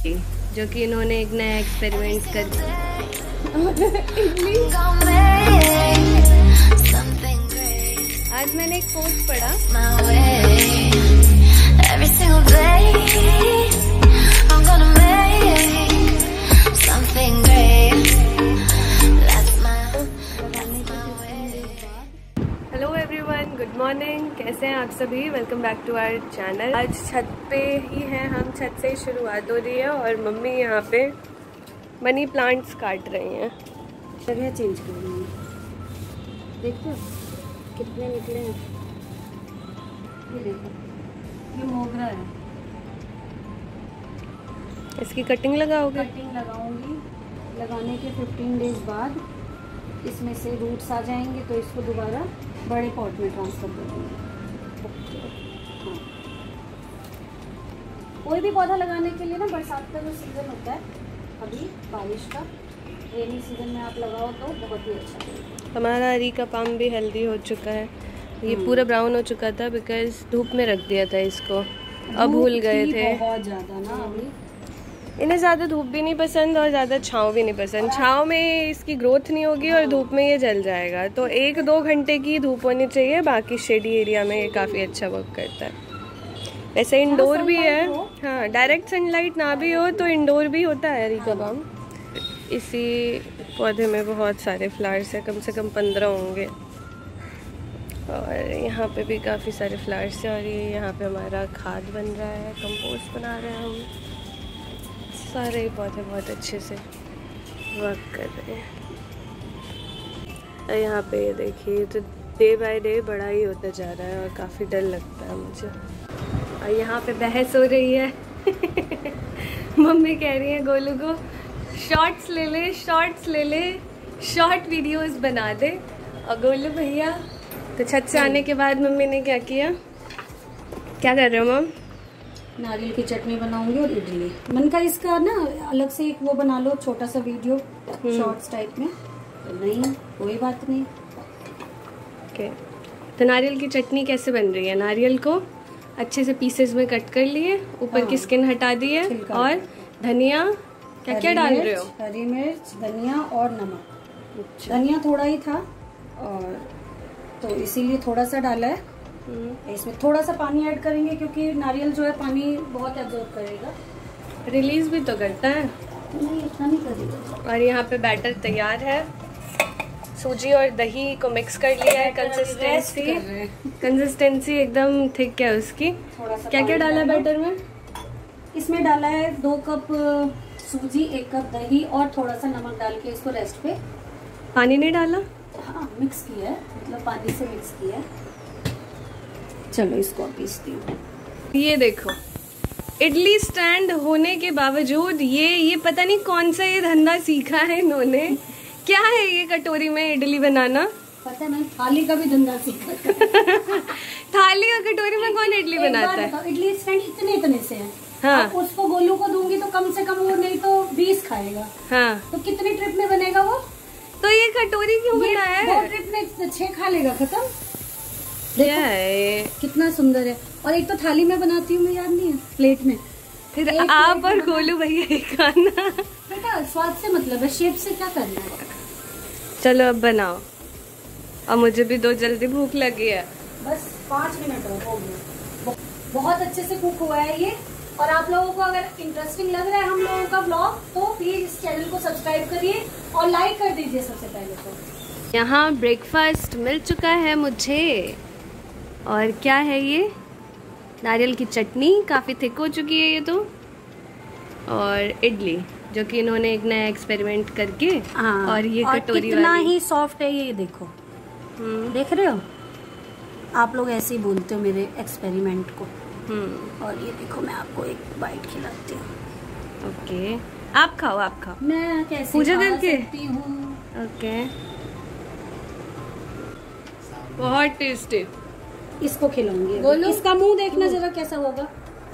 जो कि इन्होंने एक नया एक्सपेरिमेंट कर आज मैंने एक पोस्ट पढ़ा, हेलो एवरीवन, गुड मॉर्निंग। कैसे हैं आप सभी? Welcome back to our channel. आज छत पे ही हैं हम, छत से ही शुरुआत हो रही है और मम्मी यहाँ पे मनी प्लांट्स काट रही हैं। जगह चेंज कर रही हैं। देखो कितने निकले हैं। ये देखो, ये मोगरा है। इसकी कटिंग लगाओगे? कटिंग लगाऊंगी। लगाने के 15 डेज बाद इसमें से रूट्स आ जाएंगे तो इसको दोबारा बड़े पॉट में ट्रांसफर कर देंगे। हाँ, कोई भी पौधा लगाने के लिए ना बरसात का जो सीज़न होता है, अभी बारिश का रेनी सीजन में आप लगाओ तो बहुत ही अच्छा है। हमारा अरीका पाम भी हेल्दी हो चुका है। ये पूरा ब्राउन हो चुका था बिकॉज धूप में रख दिया था इसको, अब भूल गए थे। बहुत ज़्यादा ना अभी इन्हें ज़्यादा धूप भी नहीं पसंद और ज़्यादा छाँव भी नहीं पसंद। छाँव में इसकी ग्रोथ नहीं होगी और धूप में ये जल जाएगा। तो 1-2 घंटे की धूप होनी चाहिए, बाकी शेडी एरिया में ये काफ़ी अच्छा वर्क करता है। वैसे इंडोर भी है। हाँ, डायरेक्ट सनलाइट ना भी हो तो इंडोर भी होता है अरीका पाम। इसी पौधे में बहुत सारे फ्लावर्स हैं, कम से कम 15 होंगे। और यहाँ पे भी काफ़ी सारे फ्लावर्स हैं। और ये यहाँ पे हमारा खाद बन रहा है, कंपोस्ट बना रहे हैं हम। सारे पौधे बहुत अच्छे से वर्क कर रहे हैं। और यहाँ पे ये देखिए, तो डे बाय डे बड़ा ही होता जा रहा है और काफ़ी डर लगता है मुझे। और यहाँ पे बहस हो रही है मम्मी कह रही है गोलू को शॉर्ट्स ले ले, शॉर्ट्स ले ले, शॉर्ट वीडियोस बना दे। और गोलू भैया तो छत से आने के बाद मम्मी ने क्या किया? क्या कर रहे हो मम? नारियल की चटनी बनाऊंगी और इडली। मन का इसका ना अलग से एक वो बना लो, छोटा सा वीडियो शॉर्ट्स टाइप में। तो नहीं, कोई बात नहीं। ओके, तो नारियल की चटनी कैसे बन रही है? नारियल को अच्छे से पीसेस में कट कर लिए, ऊपर की स्किन हटा दी है और धनिया क्या क्या डाल रहे हो? हरी मिर्च, धनिया और नमक। धनिया थोड़ा ही था और तो इसीलिए थोड़ा सा डाला है। इसमें थोड़ा सा पानी ऐड करेंगे क्योंकि नारियल जो है पानी बहुत एब्जॉर्ब करेगा। रिलीज भी तो करता है। नहीं, इतना नहीं करेगा। और यहाँ पे बैटर तैयार है। सूजी और दही को मिक्स कर लिया है। कंसिस्टेंसी एकदम थिक है उसकी। क्या क्या डाला है बैटर में? इसमें डाला है 2 कप सूजी, 1 कप दही और थोड़ा सा नमक डाल के इसको रेस्ट पे। पानी नहीं डाला? हाँ, मिक्स किया है, मतलब पानी से मिक्स किया है। चलो इसको पीसती हूँ। ये देखो, इडली स्टैंड होने के बावजूद ये पता नहीं कौन सा ये धंधा सीखा है इन्होंने। क्या है ये कटोरी में इडली बनाना? पता है, मैंने थाली का भी धंधा सीखा थाली और कटोरी में कौन इडली बनाता है? इडली स्टैंड इतने से है। हाँ, उसको गोलू को दूंगी तो कम से कम वो नहीं तो 20 खाएगा। हाँ, तो कितने ट्रिप में बनेगा वो? तो ये कटोरी क्यों बनाया है? 2 ट्रिप में 6 खा लेगा, खत्म। क्या है? कितना सुंदर है। और एक तो थाली में बनाती हूँ मैं, याद नहीं है, प्लेट में। फिर आप और गोलू भैया ही खाना। बेटा स्वाद से मतलब है, शेप से क्या करना है। चलो अब बनाओ, और मुझे भी दो, जल्दी भूख लगी है। बस 5 मिनट हो गया। बहुत अच्छे से कुक हुआ है ये। और आप लोगों को अगर इंटरेस्टिंग लग रहा है हम लोगों का ब्लॉग तो प्लीज इस चैनल को सब्सक्राइब करिए और लाइक कर दीजिए सबसे पहले तो। यहाँ ब्रेकफास्ट मिल चुका है मुझे। और क्या है ये? नारियल की चटनी, काफ़ी थिक हो चुकी है ये तो। और इडली, जो कि इन्होंने एक नया एक्सपेरिमेंट करके। और ये कटोरी कितना ही सॉफ्ट है ये, देखो। देख रहे हो? आप लोग ऐसे ही बोलते हो मेरे एक्सपेरिमेंट को। और ये देखो, मैं आपको एक बाइट खिलाती हूँ। ओके, आप खाओ, आप खाओ। मैं कैसे पूजा खा करके? सकती हूँ? ओके, बहुत टेस्टी। इसको खिलाऊंगी। इसका मुंह देखना जरा कैसा होगा।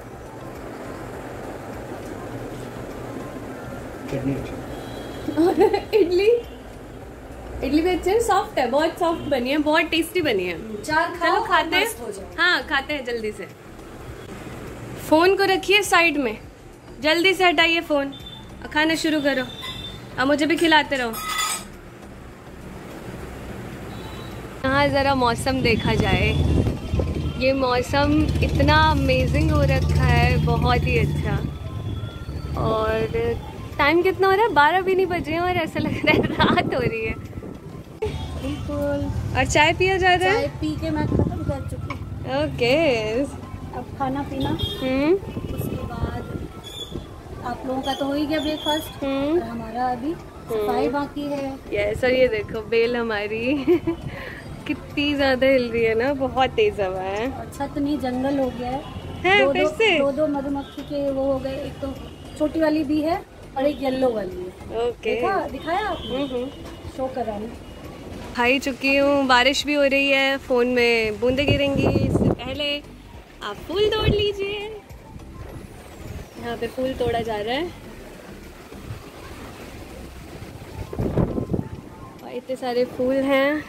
इडली भी अच्छे हैं, सॉफ्ट है, बहुत सॉफ्ट बनी है, बहुत टेस्टी बनी है। चलो खाते हैं। हाँ, खाते हैं जल्दी से। फोन को रखिए साइड में। जल्दी से हटाइए फोन, खाना शुरू करो और मुझे भी खिलाते रहो। यहाँ ज़रा मौसम देखा जाए, ये मौसम इतना अमेजिंग हो रखा है, बहुत ही अच्छा। और टाइम कितना हो रहा है? 12 भी नहीं बजे हैं और ऐसा लग रहा है रात हो रही है। बिल्कुल। और चाय पिया जा रहा है? चाय पी के मैं खत्म कर चुकी। ओके। अब खाना पीना, उसके बाद आप लोगों का तो हो ही गया ब्रेकफास्ट, और हमारा अभी सफाई बाकी है। यस, और ये देखो बेल हमारी कितनी ज्यादा हिल रही है ना, बहुत तेज हवा है। और छत नहीं, जंगल हो गया है दो, फिर से दो मधुमक्खी के वो हो गए, एक तो छोटी वाली भी है और एक येलो वाली है। ओके। दिखाया आपने? शो करा है। खाई चुकी हूँ, बारिश भी हो रही है, फोन में बूंदे गिरेंगी, इससे पहले आप फूल तोड़ लीजिए। यहाँ पे फूल तोड़ा जा रहा है और इतने सारे फूल हैं,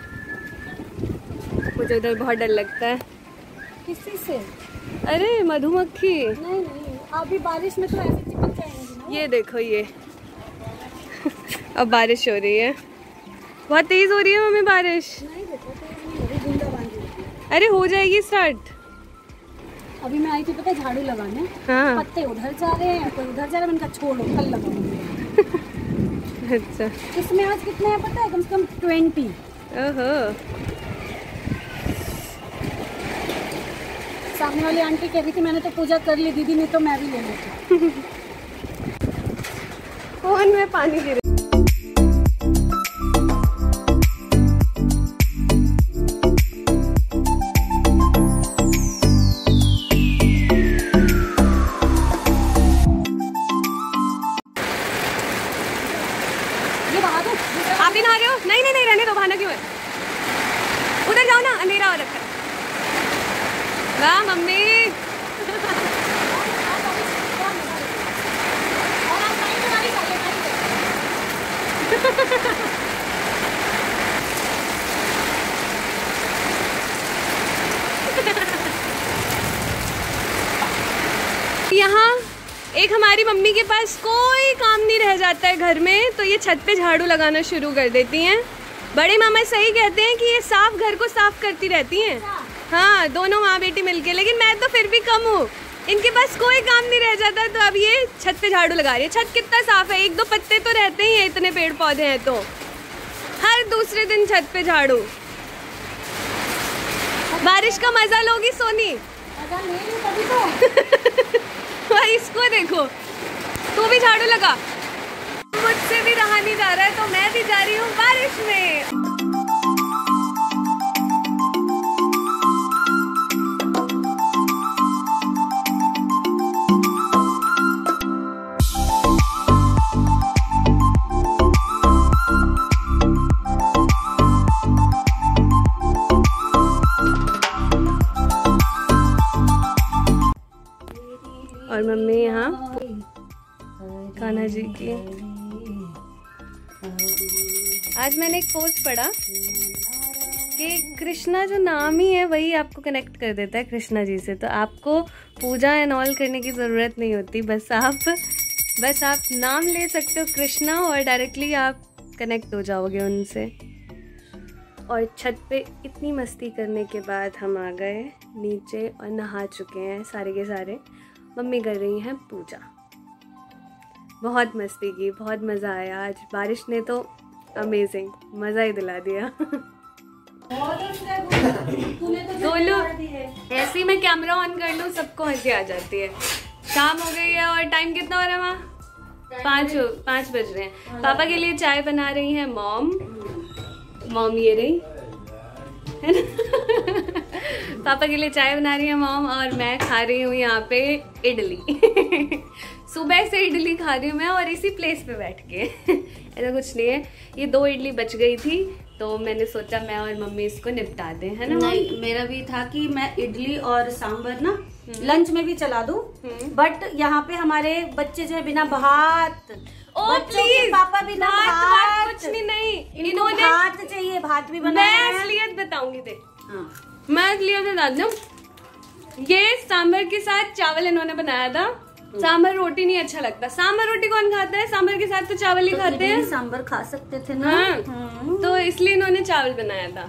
मुझे उधर बहुत डर लगता है। किसी से? अरे मधुमक्खी। नहीं नहीं, अभी बारिश में तो ऐसे चिपक जाएंगी ना। ये देखो ये अब बारिश हो रही है, बहुत तेज हो रही है मम्मी बारिश। नहीं देखो, तेज नहीं हो रही, बूंदाबांदी हो रही है। अरे हो जाएगी स्टार्ट। अभी मैं आई थी पता है झाड़ू लगाने, हाँ। पत्ते उधर जा रहे हैं, कोई उधर जा रहा है, मैंने कहा छोड़ो कल लगाऊंगी। अच्छा। इसमें आज कितने हैं पता है? कम से कम 20। ओहो। सामने वाली आंटी कह रही थी मैंने तो पूजा कर ली दीदी, नहीं तो मैं भी ले लेती। फोन में पानी गिर। आप ही नहा रहे हो? नहीं नहीं नहीं, रहने दो, बहाना क्यों है? उधर जाओ ना, अंधेरा हो रखा है। वाह मम्मी। यहाँ एक हमारी मम्मी के पास कोई काम नहीं रह जाता है घर में, तो ये छत पे झाड़ू लगाना शुरू कर देती हैं। बड़े मामा सही कहते हैं कि ये साफ घर को साफ करती रहती हैं। हाँ, दोनों माँ बेटी मिलके, लेकिन मैं तो फिर भी कम हूँ, इनके पास कोई काम नहीं रह जाता, तो अब ये छत पे झाड़ू लगा रही है। छत कितना साफ है, 1-2 पत्ते तो रहते ही हैं, इतने पेड़ पौधे हैं तो हर दूसरे दिन छत पे झाड़ू। बारिश का मजा लोगी सोनी? मजा ले रही हूं तभी तो। भाई इसको देखो, तू भी झाड़ू लगा। मुझसे भी रहा नहीं जा रहा है, तो मैं भी जा रही हूँ बारिश में। और मम्मी यहाँ कान्हा जी की। आज मैंने एक पोस्ट पढ़ा कि कृष्णा जो नाम ही है वही आपको कनेक्ट कर देता है कृष्णा जी से, तो आपको पूजा एंड ऑल करने की ज़रूरत नहीं होती, बस आप नाम ले सकते हो कृष्णा और डायरेक्टली आप कनेक्ट हो जाओगे उनसे। और छत पे इतनी मस्ती करने के बाद हम आ गए नीचे और नहा चुके हैं सारे के सारे। मम्मी कर रही हैं पूजा। बहुत मस्ती की, बहुत मज़ा आया आज, बारिश ने तो अमेजिंग मज़ा ही दिला दिया। बोलो, ऐसे ही मैं कैमरा ऑन कर लूँ सबको हंसी आ जाती है। शाम हो गई है और टाइम कितना हो रहा है वहाँ? 5 बज रहे हैं। पापा के लिए चाय बना रही हैं मॉम ये रही है ना। पापा के लिए चाय बना रही है मॉम और मैं खा रही हूँ यहाँ पे इडली। सुबह से इडली खा रही हूँ मैं और इसी प्लेस पे बैठ के। ऐसा कुछ नहीं है, ये 2 इडली बच गई थी तो मैंने सोचा मैं और मम्मी इसको निपटा दें, है ना? नहीं, मेरा भी था कि मैं इडली और सांभर ना लंच में भी चला दूं, बट यहाँ पे हमारे बच्चे जो है बिना भात, प्लीज पापा बिना भात, कुछ नहीं, इन्होंने भात चाहिए, भात भी बनाया है। मैं असलियत बताऊंगी देख। मैं असलियत बता दूं, ये सांभर के साथ चावल इन्होंने बनाया था सांभर रोटी नहीं अच्छा लगता। सांभर रोटी कौन खाता है? सांभर के साथ तो चावल ही खाते हैं। सांभर खा सकते थे ना। हाँ। तो इसलिए इन्होंने चावल बनाया था।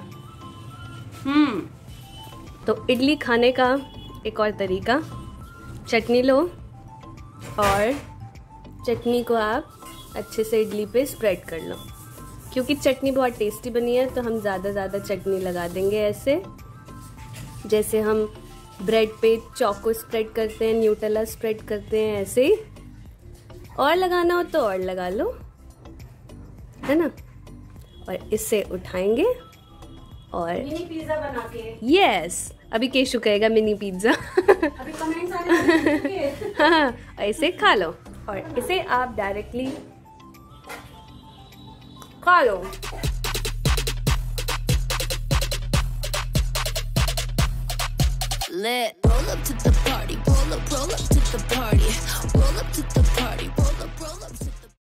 तो इडली खाने का एक और तरीका, चटनी लो और चटनी को आप अच्छे से इडली पे स्प्रेड कर लो। क्योंकि चटनी बहुत टेस्टी बनी है तो हम ज़्यादा चटनी लगा देंगे, ऐसे जैसे हम ब्रेड पे चोको स्प्रेड करते हैं, न्यूटेला स्प्रेड करते हैं, ऐसे ही। और लगाना हो तो और लगा लो, है ना। और इससे उठाएंगे और मिनी पिज्जा बना के। यस, अभी केशु कहेगा मिनी पिज्जा। अभी कमेंट्स आने लगे। हाँ, ऐसे खा लो और इसे आप डायरेक्टली खा लो। Lit. Roll up to the party, pull up